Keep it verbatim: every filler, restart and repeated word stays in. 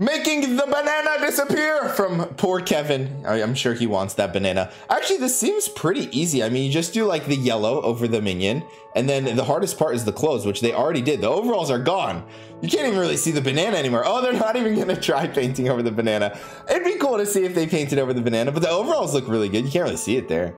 Making the banana disappear from poor Kevin. I, I'm sure he wants that banana. Actually, this seems pretty easy. I mean, you just do like the yellow over the minion, and then the hardest part is the clothes, which they already did. The overalls are gone. You can't even really see the banana anymore. Oh, they're not even gonna try painting over the banana. It'd be cool to see if they painted over the banana, but the overalls look really good. You can't really see it there.